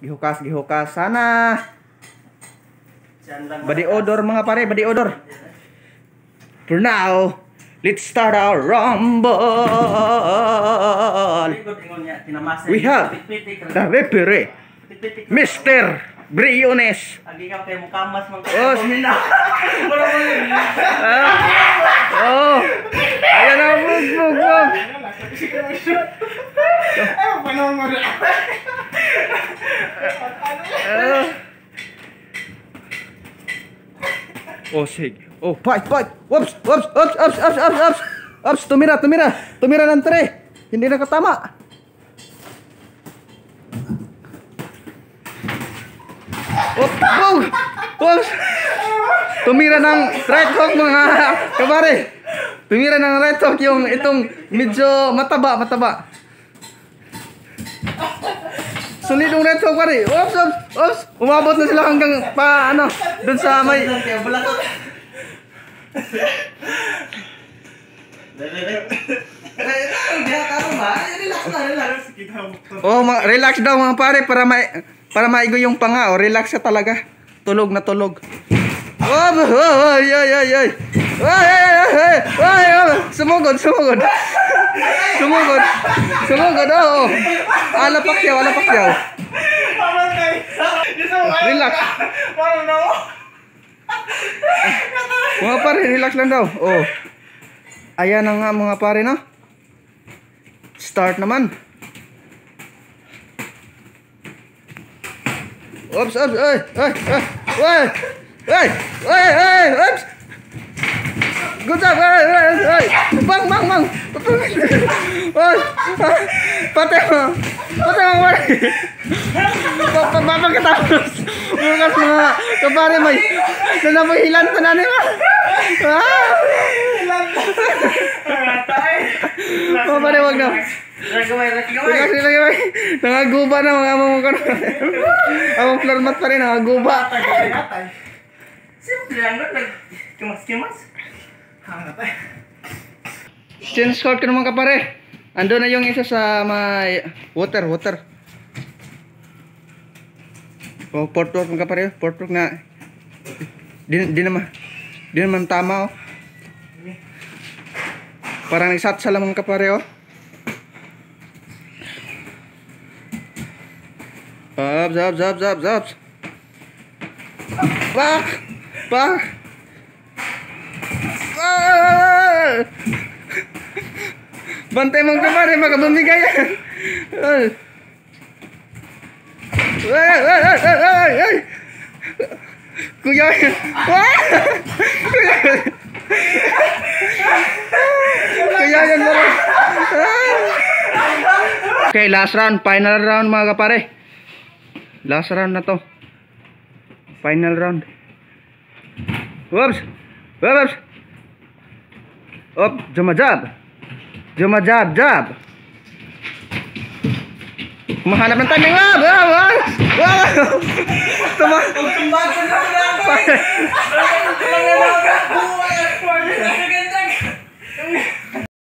Gihukas sana. Body odor mga pare, body odor. For now, let's start our rumble. We have the referee, Mr. Briones. Oh, oh, ayan na, bug. Oh, sige. Oh, fight. Whoops. Tumira ng 3. Hindi nakatama. Whoops. Tumira ng right hook mga kabare. Tumira ng right hook yung itong medyo mataba. Solidong right hook pare. Oops. Umabot na sila hanggang dun sa may Oh, relax daw mga pare para maigo yung panga. Oh, relax ka talaga. Tulog na tulog. Ay. Sumugod. Oh. Alapak yaw. Relax. Mga pare, relax lang daw. Oh. Ayan na nga mga pare, no? Start naman. Oops. Ay. Oops. Good job. Ay. Bang. Oy. Pati mo pare. Papagkatapos. Bukas mga kapare may nanapahilan pa na nila. Oh, pare, wag na. Lagi. Nangaguba na mga among ko. Among floor mat pa rin, nangaguba. Simple lang, kimas. Change court ka naman ka pare. Ando na yung isa sa may water. Oh, portwork ka pare. Portwork na. Di naman tama, oh. Parang nagsat sa lamang ka pare, oh. Zaps. Pak. Bantay mong ka pare, makabumigay yan. Ay. Kuya yan. Kuya yan bro. Okay, last round, final round mga kapare. Last round na to. Final round. Whoops. Up, jab. Mahanap ng timing. Wow.